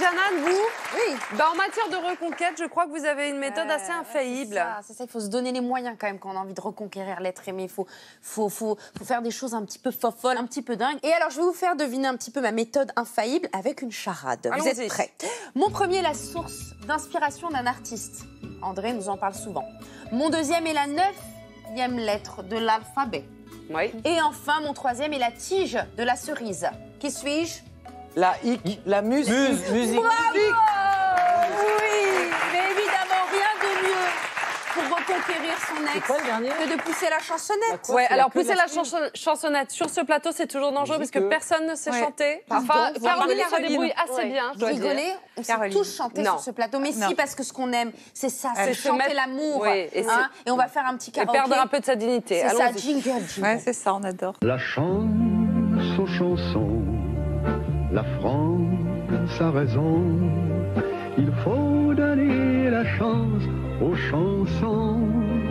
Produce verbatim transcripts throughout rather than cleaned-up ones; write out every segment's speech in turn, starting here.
Jeanne, vous, oui. bah, en matière de reconquête, je crois que vous avez une méthode Euh, assez infaillible. Ouais, c'est ça, ça, il faut se donner les moyens quand même quand on a envie de reconquérir l'être aimé. Il faut, faut, faut, faut faire des choses un petit peu folles, un petit peu dingues. Et alors, je vais vous faire deviner un petit peu ma méthode infaillible avec une charade. Vous êtes prêts? Mon premier est la source d'inspiration d'un artiste. André nous en parle souvent. Mon deuxième est la neuvième lettre de l'alphabet. Oui. Et enfin, mon troisième est la tige de la cerise. Qui suis-je? La hic, la muse. Muse, musique. Bravo! Oui, mais évidemment, rien de mieux pour reconquérir son ex quoi le dernier que de pousser la chansonnette. Ouais, c'est alors la queue pousser de la la chanson- chansonnette sur ce plateau, c'est toujours dangereux parce que que- personne ne sait Ouais. chanter. Pardon, Enfin, vous Caroline rigolez, se Caroline. débrouille assez Ouais. bien, je Vous dois dire. rigolez? On sait Caroline. tous chanter Non. sur ce plateau. Mais Non. si, parce que ce qu'on aime, c'est ça, C'est c'est se chanter mettre- l'amour. Oui, et hein, et on va faire un petit Et karaoké. perdre un peu de sa dignité. C'est ça, Allons-y. jingle, jingle. Ouais, c'est ça, on adore. La chance aux chansons, la France a raison. Il faut donner la chance aux chansons.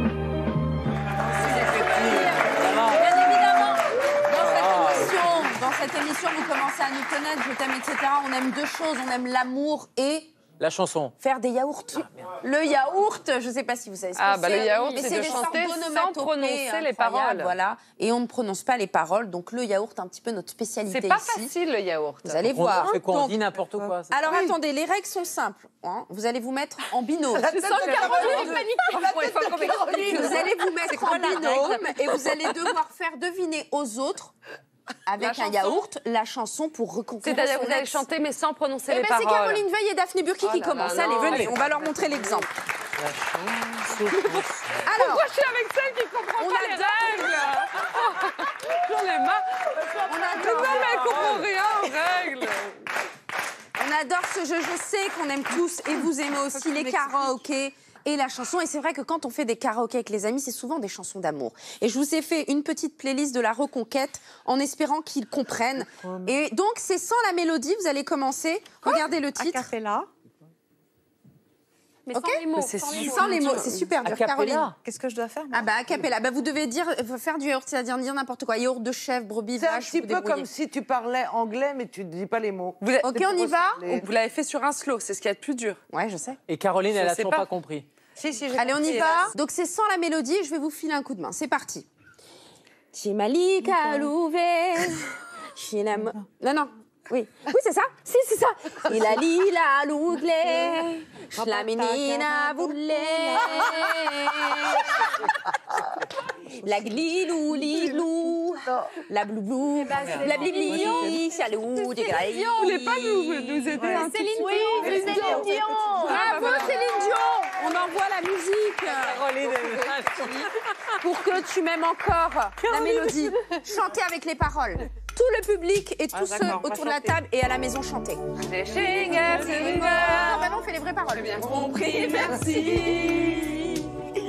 Bien évidemment, dans cette émission, dans cette émission, vous commencez à nous connaître, je t'aime, et cetera. On aime deux choses, on aime l'amour et La chanson. faire des yaourts. Le yaourt, je ne sais pas si vous savez ce que Ah, c'est. bah, le yaourt, mais c'est de des sortes chanter sans d'onomatopées prononcer les incroyables, paroles. Voilà, et on ne prononce pas les paroles, donc le yaourt, un petit peu notre spécialité C'est pas ici. facile le yaourt. Vous allez On, voir. on fait quoi? On Donc, dit n'importe quoi. c'est- alors attendez, les règles sont simples. hein. Vous allez vous mettre en binôme. Sans Caroline, Vous allez vous mettre en binôme et vous allez devoir faire deviner aux autres, avec La un chanson. yaourt, la chanson pour reconquérir C'est-à-dire son que vous allez ex. chanter mais sans prononcer Eh les ben, c'est paroles. Caroline Veil et Daphné Burki Oh qui là là, commencent. non. Allez, venez, on va leur montrer l'exemple. La chanson. Alors, Pourquoi je suis avec celle qui comprend On pas les règles? J'en ai marre. on Mais adore, non, mais elle comprend rien aux règles. on adore ce jeu. Je sais qu'on aime tous et vous aimez aussi les karaokés et la chanson. Et c'est vrai que quand on fait des karaokés avec les amis, c'est souvent des chansons d'amour. Et je vous ai fait une petite playlist de la reconquête en espérant qu'ils comprennent. Et donc, c'est sans la mélodie. Vous allez commencer. Regardez le titre. Acapella. Mais Ok. sans les mots. Mais c'est sans les super mots. Sans les mots, c'est super dur. Acapella. Caroline. Qu'est-ce que je dois faire moi Ah bah, a cappella. Bah, vous devez dire, faire du yaourt, c'est-à-dire dire n'importe quoi. Yaourt de chèvre, brebis, C'est un vache, petit vous peu débrouillez. comme si tu parlais anglais, mais tu ne dis pas les mots. Vous l'avez- Ok, on y va. Les- Vous l'avez fait sur un slow, c'est ce qu'il y a de plus dur. Ouais, je sais. Et Caroline, Je elle a sais toujours pas. pas compris. Si, si, Allez, on y va. Donc, c'est sans la mélodie. Je vais vous filer un coup de main. C'est parti. Chimalika louve. Chinam. Non, non. Oui. Oui, c'est ça. Si, c'est ça. Il a lila lougle. Schlamina voulait. La glilou liglou. La bloublou. La blibli. Chalou. Des grailles. Vous voulez pas nous, nous aider un petit peu? Céline Dion. Bravo, Céline Dion. On envoie la musique. Caroline, Pour que tu m'aimes encore la mélodie. Chantez avec les paroles. Tout le public et tous ceux d'accord, on va autour de la chanter. table et à la maison chanter. Des shingers, des Non, ringers. maintenant on fait les vraies paroles. Bien compris, merci.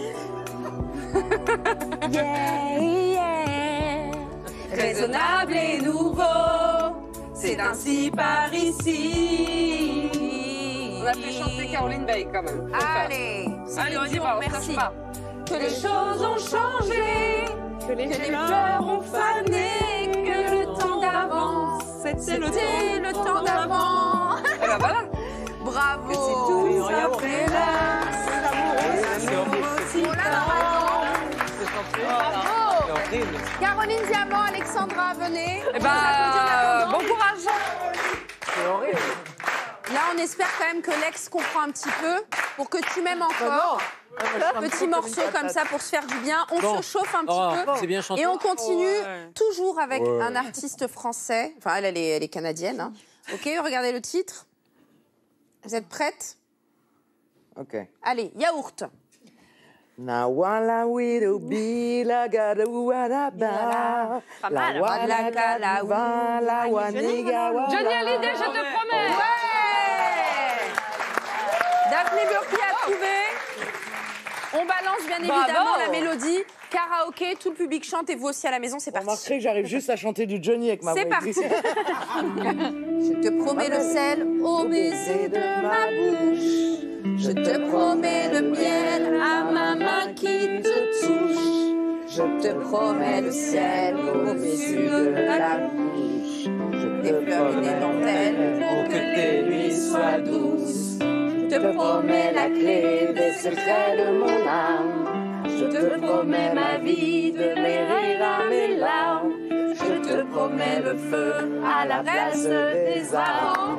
Yeah, yeah. Raisonnable et nouveau, c'est ainsi par ici. On a fait chanter Caroline Veil quand même. Faut le faire. Allez, Allez, on y Dion, va, on merci. cherche pas. Que les Les choses ont changé, Que les que les fleurs ont fané, que le temps d'avant, c'était le C'était le temps d'avant. Et ben voilà. Bravo. Tout après là, c'est l'amour, C'est horrible. aussi. Oh là là, C'est chanté. bravo. C'est horrible. Caroline Diamant, Alexandra, venez. Eh ben, bon courage. C'est horrible. Là, on espère quand même que l'ex comprend un petit peu pour que tu m'aimes encore. Petit morceau comme ça pour se faire du bien. On Bon. se chauffe un petit Oh, peu. c'est bien chanté. Et on continue Ouais. toujours avec un artiste français. Enfin, elle, elle est, elle est canadienne. hein. Ok, regardez le titre. Vous êtes prête? Ok. Allez, yaourt. Na wala wido bi la gada wada ba. Pas mal. La wala gada wa la waniga wa. Johnny Hallyday, je te promets. Ouais. Daphné Burki a trouvé. On balance bien Bravo. évidemment la mélodie. Karaoké, tout le public chante et vous aussi à la maison, c'est parti. Remarquerez que j'arrive juste à chanter du Johnny avec ma voix. C'est parti. aiguë. Je te promets le sel au baiser de ma bouche. Je te promets le miel à ma main qui te touche. Je te promets le sel au baiser de la bouche. Je des fleurs et des dentelles. Pour que tes nuits soient douces. Je te promets la clé des secrets de mon âme. Je te promets ma vie de mes rires à mes larmes. Je te promets le feu à la place des armes.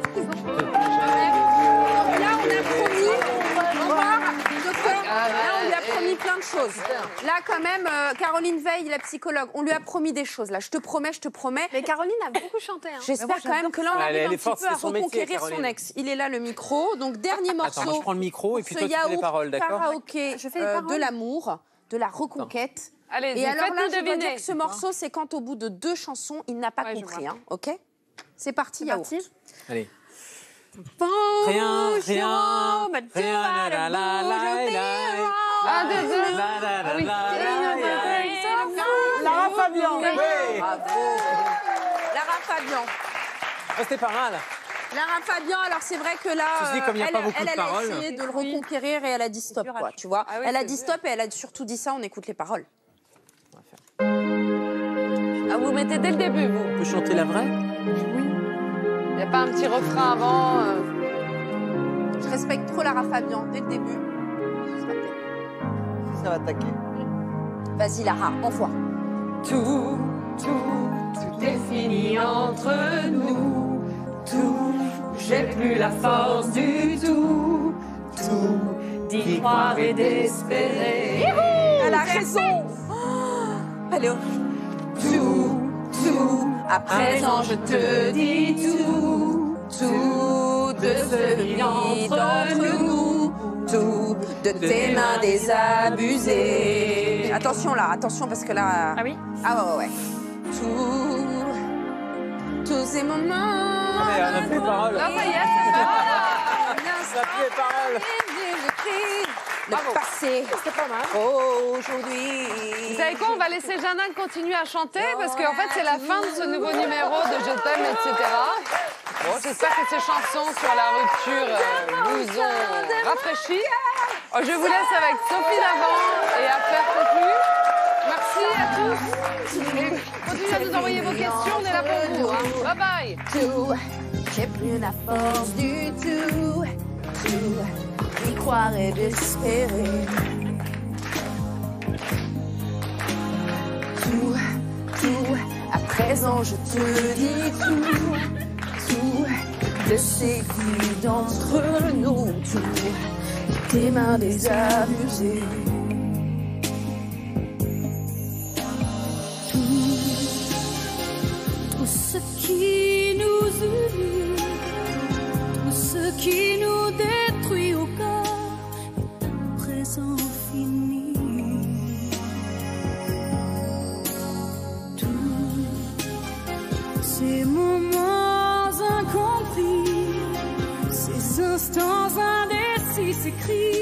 Là, on a promis. Au revoir, docteur. Là, on lui a promis plein de choses. Là, quand même, euh, Caroline Veil, la psychologue, on lui a promis des choses. Là, je te promets, je te promets. Mais Caroline a beaucoup chanté. Hein. J'espère quand même que là, on Elle arrive est un petit forte, peu à c'est son métier, reconquérir son Caroline. ex. Il est là, le micro. Donc, dernier morceau. Attends, moi, je prends le micro et puis Ce toi, tu fais les yaourt paroles, d'accord? karaoké Je fais les euh, paroles. de l'amour, de la reconquête. Allez, Et alors là, faites-nous je dois dire deviner. que ce morceau, c'est quand au bout de deux chansons, il n'a pas Ouais, je compris. vois. Hein, ok? C'est parti, C'est yaourt. parti. Allez. Bonjour, Rien, rien, but you rien, are la, la, the la, bouge la, au Un, deux, deux. La, la, la, Oui. la, la, la. Lara Fabian. Oui. Lara Fabian. Oh, c'était pas mal. Lara Fabian, alors c'est vrai que là, Ceci, euh, comme il y a elle, pas beaucoup elle, de elle a paroles. essayé de le reconquérir et elle a dit stop, dur à quoi, lâcher. tu vois. Ah oui, elle a c'est dit dur. stop et elle a surtout dit ça, on écoute les paroles. Ah, vous mettez dès le début, vous. On peut chanter la vraie? Il n'y a pas un petit refrain avant. euh. Je respecte trop Lara Fabian dès le début. Ça va attaquer. Vas-y Lara, envoie. Tout, tout, tout est fini entre nous. Tout, j'ai plus la force du tout. Tout, d'y croire et d'espérer. Elle a raison. Oh, allez, Tout, tout, à présent je te dis tout. Tout de ce qui entre nous. tout de tes mains désabusées. Attention là, attention parce que là. Ah oui? Ah ouais, ouais, ouais. Tout, tous ces moments. Allez, on a plus les paroles. Non, ça y est, c'est ça. On a plus les paroles. Le passé. C'était pas mal. Aujourd'hui. Vous savez quoi, on va laisser Jeannin continuer à chanter parce qu'en fait c'est la fin de ce nouveau numéro de Je t'aime, et cetera. Bon, j'espère que ces chansons sur la rupture euh, vous ont rafraîchi. Oh, je vous laisse avec Sophie Davant et Affaire conclue. Merci à tous. Et continuez à nous envoyer vos questions, on est là pour vous. Hein. Bye bye. Tout, j'ai plus la force du tout. Tout, y croire et d'espérer. Tout, tout, à présent je te dis tout. Tout, de ces qui d'entre nous. Tout, tes mains désabusées. Tout ce qui nous unit, tout ce qui nous détruit au cœur est à présent fini. Tous ces moments incompris, ces instants indécis s'écrient.